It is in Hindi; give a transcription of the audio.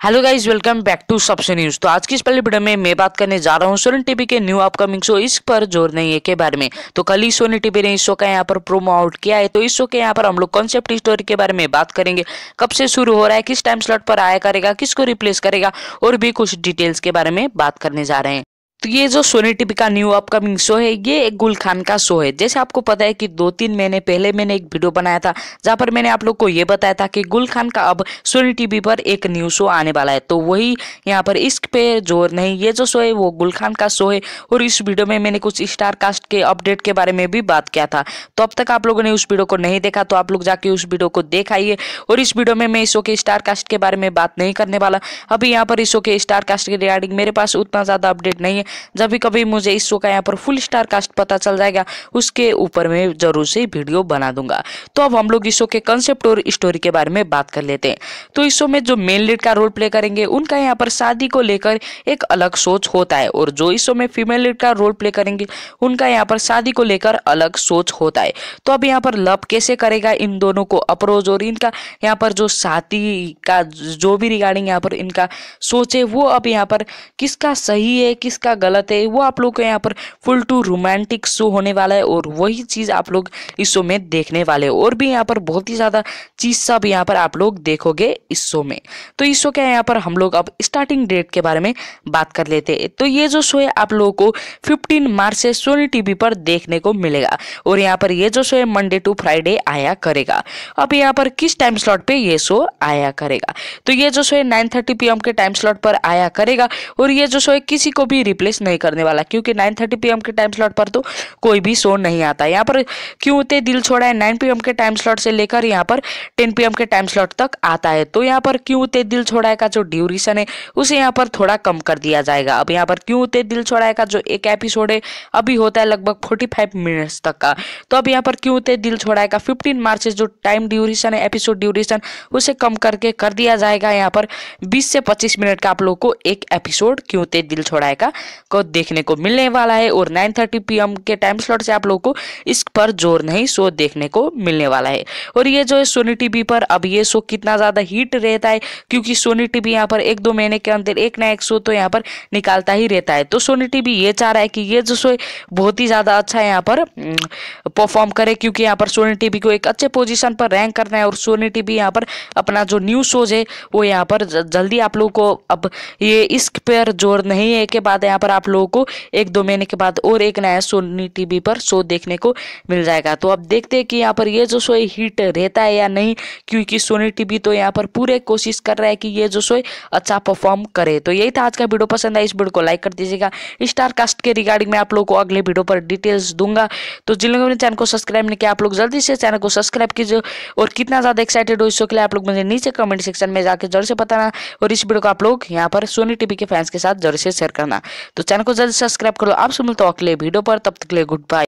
Hello guys, welcome back to सबसे न्यूज। तो आज की इस पहले वीडियो में मैं बात करने जा रहा हूँ सोनी टीवी के न्यू अपकमिंग शो इश्क पर जोर नहीं है के बारे में। तो कल ही सोनी टीवी ने इस शो का यहाँ पर प्रोमो आउट किया है। तो इस शो के यहाँ पर हम लोग कॉन्सेप्ट स्टोरी के बारे में बात करेंगे, कब से शुरू हो रहा है, किस टाइम स्लॉट पर आया करेगा, किसको रिप्लेस करेगा और भी कुछ डिटेल्स के बारे में बात करने जा रहे हैं। तो ये जो सोनी टीवी का न्यू अपकमिंग शो है, ये एक गुल खान का शो है। जैसे आपको पता है कि 2-3 महीने पहले मैंने एक वीडियो बनाया था जहां पर मैंने आप लोग को ये बताया था कि गुल खान का अब सोनी टीवी पर एक न्यू शो आने वाला है। तो वही यहाँ पर इश्क पे जोर नहीं, ये जो शो है वो गुल खान का शो है। और इस वीडियो में मैंने कुछ स्टार कास्ट के अपडेट के बारे में भी बात किया था। तो अब तक आप लोगों ने उस वीडियो को नहीं देखा तो आप लोग जाके उस वीडियो को देखाइए। और इस वीडियो में मैं इस शो के स्टार कास्ट के बारे में बात नहीं करने वाला। अभी यहाँ पर इस शो के स्टार कास्ट के रिगार्डिंग मेरे पास उतना ज्यादा अपडेट नहीं है। जब भी कभी मुझे इस शो का यहाँ पर फुल स्टार कास्ट पता चल जाएगा, उसके ऊपर मैं जरूर से वीडियो बना दूंगा। तो अब हम लोग इस शो के कंसेप्ट और स्टोरी के बारे में बात कर लेते हैं। तो इस शो में जो मेन लीड का रोल प्ले करेंगे उनका यहाँ पर शादी को लेकर एक अलग सोच होता है, और जो इस शो में फीमेल लीड का रोल प्ले करेंगे उनका यहाँ पर शादी को लेकर अलग सोच होता है। तो अब यहाँ पर लव कैसे करेगा इन दोनों को अप्रोच, और इनका यहाँ पर जो शादी का जो भी रिगार्डिंग यहाँ पर इनका सोच है वो अब यहाँ पर किसका सही है किसका गलत है, वो आप लोग को यहाँ पर फुल टू रोमांटिक शो होने वाला है। और वही चीज आप लोग इस शो में देखने वाले हो, और भी यहाँ पर बहुत ही ज्यादा चीज सब यहाँ पर आप लोग देखोगे इस शो में। तो इस शो के यहाँ पर हम लोग अब स्टार्टिंग डेट के बारे में बात कर लेते हैं। तो ये जो शो है आप लोगों को 15 मार्च से सोनी टीवी पर देखने को मिलेगा, और यहाँ पर ये जो शो है मंडे टू फ्राइडे आया करेगा। अब यहाँ पर किस टाइम स्लॉट पे ये शो आया करेगा, तो ये जो शो है 9:30 PM के टाइम स्लॉट पर आया करेगा। और ये जो शो है किसी को भी रिप्लेस नहीं करने वाला, क्योंकि 9:30 PM के टाइम स्लॉट पर तो कोई भी शो नहीं आता। यहाँ पर क्यों ते दिल छोड़ा है 9 PM के टाइम स्लॉट से लेकर यहाँ पर 10 PM के टाइम स्लॉट तक आता है। तो यहाँ पर क्यों ते दिल छोड़ा है का जो ड्यूरेशन है उसे यहाँ पर थोड़ा कम कर दिया जाएगा। अब यहाँ पर क्यों ते दिल छोड़ा है का जो एक एपिसोड है अभी होता है लगभग 45 मिनट्स तक का। तो अब यहाँ पर क्यों ते दिल छोड़ा है का 15 मार्च से जो टाइम ड्यूरेशन है, एपिसोड ड्यूरेशन, उसे कम करके कर दिया जाएगा। यहाँ पर 20 से 25 मिनट का आप लोग को एक एपिसोड क्यों ते दिल छोड़ा है का को देखने को मिलने वाला है। और 9:30 PM के टाइम स्लॉट से आप लोगों को इस पर जोर नहीं शो देखने को मिलने वाला है। और ये जो है सोनी टीवी पर अब ये शो कितना ज्यादा हिट रहता है, क्योंकि सोनी टीवी यहाँ पर 1-2 महीने के अंदर एक ना एक शो तो यहाँ पर निकालता ही रहता है। तो सोनी टीवी ये चाह रहा है कि ये जो शो है बहुत ही ज्यादा अच्छा यहाँ पर परफॉर्म करे, क्योंकि यहाँ पर सोनी टीवी को एक अच्छे पोजीशन पर रैंक करना है। और सोनी टीवी यहाँ पर अपना जो न्यू शोज है वो यहाँ पर जल्दी आप लोगों को, अब ये इश्क पर जोर नहीं है के बाद यहाँ पर आप लोगों को 1-2 महीने के बाद और एक नया सोनी टीवी पर शो देखने को मिल जाएगा। तो अब देखते हैं कि यहाँ पर ये जो शो है हिट रहता है या नहीं, क्योंकि सोनी टीवी तो यहाँ पर पूरे कोशिश कर रहा है कि ये जो शो है अच्छा परफॉर्म करे। तो यही था आज का वीडियो। पसंद आया इस वीडियो को लाइक कर दीजिएगा। स्टार कास्ट के रिगार्डिंग मैं आप लोगों को अगले वीडियो पर डिटेल्स दूंगा। तो जिन लोगों ने चैनल को सब्सक्राइब नहीं किया आप लोग जल्दी से चैनल को सब्सक्राइब कीजिए। और कितना ज्यादा एक्साइटेड हो इस शो के लिए आप लोग मुझे नीचे कमेंट सेक्शन में जाकर जरूर से बताना। और इस वीडियो को आप लोग यहाँ पर सोनी टीवी के फैंस के साथ जरूर से शेयर करना। तो चैनल को जल्दी सब्सक्राइब करो। आपसे मिलता हूं अगले वीडियो पर, तब तक के लिए गुड बाय।